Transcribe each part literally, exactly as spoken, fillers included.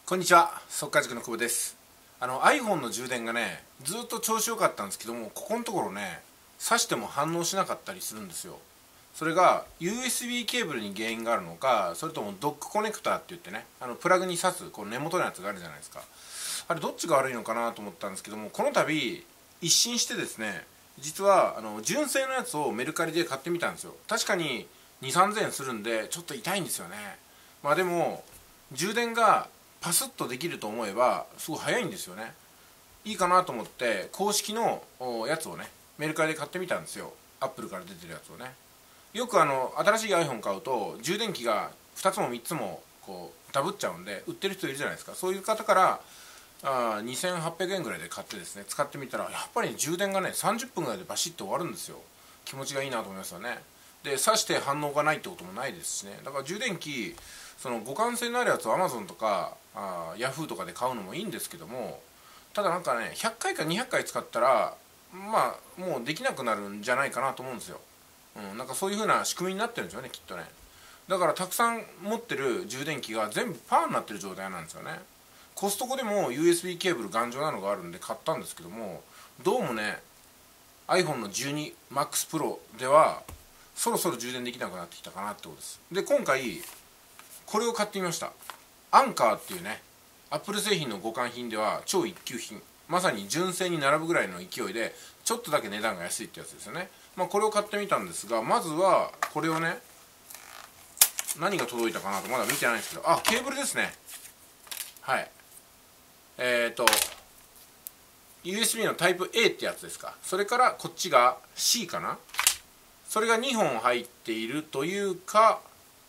こんにちは、速稼塾の久保です。あの iPhone の充電がね、ずっと調子良かったんですけども、ここのところね、挿しても反応しなかったりするんですよ。それが ユーエスビー ケーブルに原因があるのか、それともドックコネクターって言ってね、あのプラグに挿すこの根元のやつがあるじゃないですか。あれどっちが悪いのかなと思ったんですけども、この度一新してですね、実はあの純正のやつをメルカリで買ってみたんですよ。確かににさんぜんえんするんでちょっと痛いんですよね。まあでも充電がパスッとできると思えばすごい早いんですよね。いいかなと思って公式のやつをねメルカリで買ってみたんですよ。アップルから出てるやつをね。よくあの新しい iPhone 買うと充電器がふたつもみっつもこうダブっちゃうんで売ってる人いるじゃないですか。そういう方からあにせんはっぴゃくえんぐらいで買ってですね使ってみたら、やっぱり充電がねさんじゅっぷんぐらいでバシッと終わるんですよ。気持ちがいいなと思いますよね。で挿して反応がないってこともないですしね。だから充電器その互換性のあるやつを Amazon とかあ Yahoo とかで買うのもいいんですけども、ただなんかねひゃっかいかにひゃっかい使ったらまあもうできなくなるんじゃないかなと思うんですよ。うん、なんかそういう風な仕組みになってるんですよね、きっとね。だからたくさん持ってる充電器が全部パーになってる状態なんですよね。コストコでも ユーエスビー ケーブル頑丈なのがあるんで買ったんですけども、どうもね iPhone の じゅうにマックス Pro ではそろそろ充電できなくなってきたかなってことです。で今回これを買ってみました。アンカーっていうね Apple 製品の互換品では超一級品、まさに純正に並ぶぐらいの勢いでちょっとだけ値段が安いってやつですよね。まあこれを買ってみたんですが、まずはこれをね、何が届いたかなとまだ見てないんですけど、あ、ケーブルですね。はい、えっと ユーエスビー のタイプ A ってやつですか。それからこっちが C かな。それがにほん入っているというか、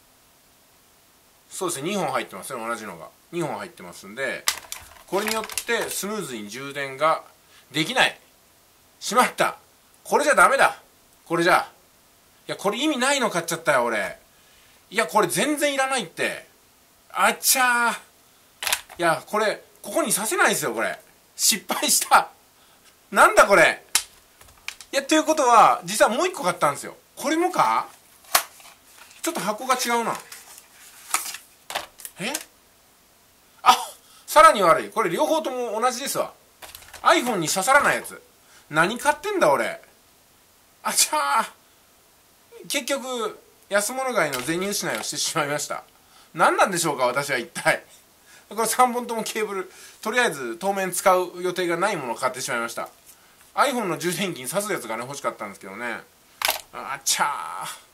そうですね、にほん入ってますね。同じのがにほん入ってますんで、これによってスムーズに充電ができない。しまった、これじゃダメだ。これじゃいやこれ意味ないの買っちゃったよ俺。いやこれ全然いらないって。あっちゃー、いやこれここにさせないですよ。これ失敗した。なんだこれ。いやということは実はもう一個買ったんですよ。これもか。ちょっと箱が違うな。え、あ、さらに悪い。これ両方とも同じですわ。 iPhone に刺さらないやつ。何買ってんだ俺。あちゃー、結局安物買いの銭失いをしてしまいました。何なんでしょうか私は一体。これさんぼんともケーブル、とりあえず当面使う予定がないものを買ってしまいました。 iPhone の充電器に挿すやつがね欲しかったんですけどね。あちゃー。